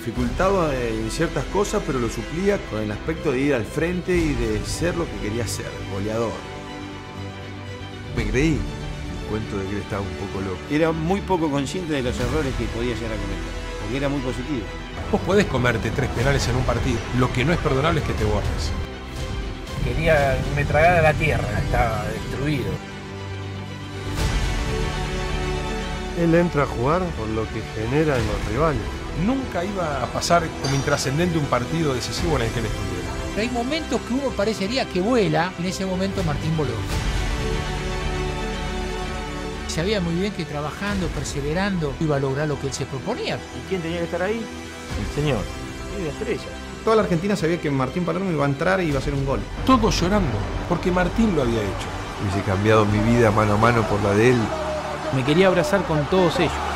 dificultaba en ciertas cosas, pero lo suplía con el aspecto de ir al frente y de ser lo que quería ser, goleador. Me creí el cuento de que él estaba un poco loco. Era muy poco consciente de los errores que podía llegar a cometer, porque era muy positivo. Vos podés comerte 3 penales en un partido, lo que no es perdonable es que te borres. Quería que me tragara la tierra, estaba destruido. Él entra a jugar por lo que genera en los rivales. Nunca iba a pasar como intrascendente un partido decisivo en el que él estuviera. Pero hay momentos que uno parecería que vuela, en ese momento Martín voló. Sabía muy bien que trabajando, perseverando, iba a lograr lo que él se proponía. ¿Y quién tenía que estar ahí? El señor. Y la estrella. Toda la Argentina sabía que Martín Palermo iba a entrar y iba a hacer un gol. Todos llorando, porque Martín lo había hecho. Hubiese cambiado mi vida mano a mano por la de él. Me quería abrazar con todos ellos.